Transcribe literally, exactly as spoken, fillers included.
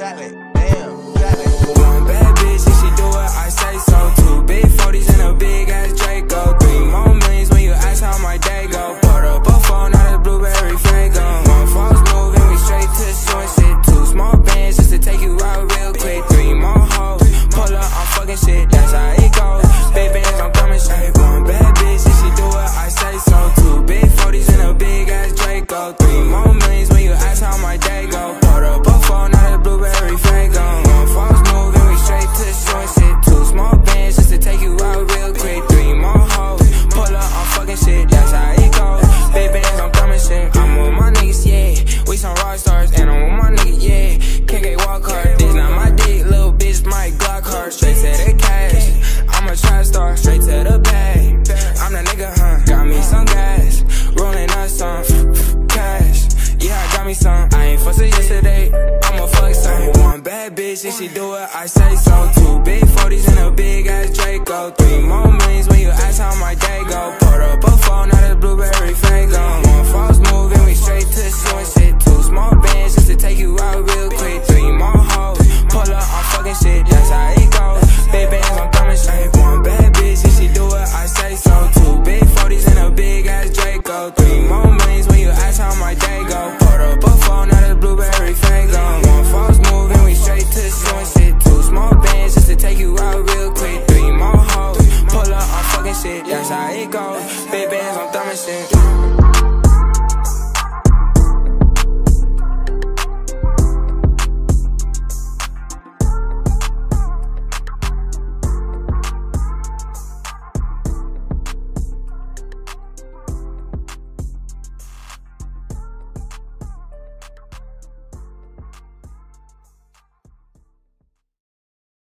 got it, damn, you got it. One bad bitch, if she do it, I say so. Two big forties and a big ass Draco. Three more millions when you ask how my day go. Put up a phone, not a blueberry Fago. One false move and we straight to the short shit. Two small bands just to take you out real quick. Three more hoes, pull up, I'm fucking shit, that's how it goes. Big bands, I'm coming straight. One bad bitch, if she do it, I say so. Two big forties and a big ass Draco. Three more millions when you ask how my day go. Put up a phone, not a blueberry Fago. One false move and we straight to the short shit. Two small bands just to take you out real quick. Three more hoes, pull up, I'm fucking shit, that's how it goes. Big bands, I'm coming shit. I'm with my niggas, yeah. We some rock stars, and I'm with my niggas, yeah. K K walk hard, this not my dick, little bitch, my Glock hard. Straight to the cash, I'm a trap star, straight to the bag. I'm the nigga, huh? Got me some gas, rolling up some cash. Yeah, I got me some. I ain't fussing yesterday, I'ma fuck some. One bad bitch, if she do it, I say so. Two big forties and a big ass Draco. Three more millions when you ask how my day go. Put up a phone, not a blueberry Fago. One false move and we straight to the short shit. Two small bands just to take you